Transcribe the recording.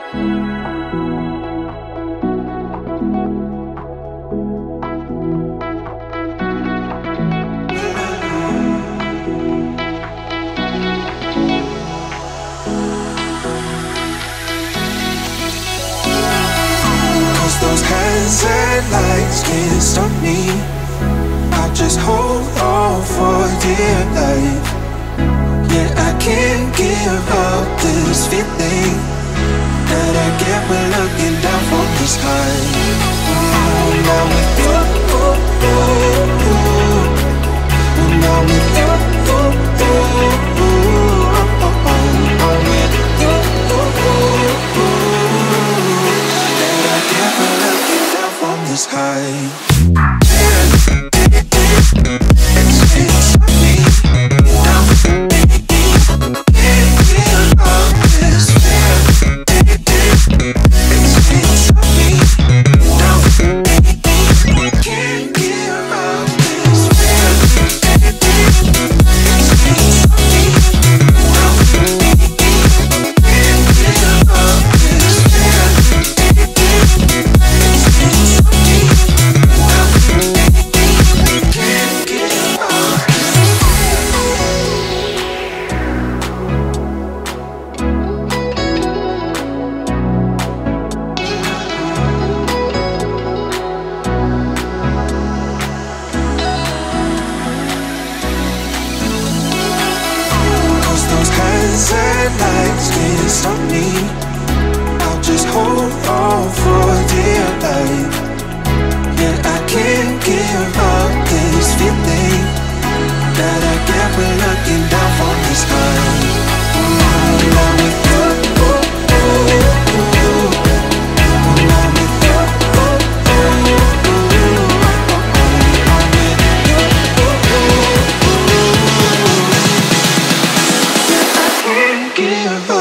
Those hands and lights can't stop me. I just hold on for dear life. Yeah, I can't give up this feeling that I get when looking down from the sky. Now with you, now with you, is high. Lights can't stop me. I'll just hold on for dear life. Yeah, I can't give up this feeling that I get when looking down from the sky. Now with you, now with you, yeah, I can't give up.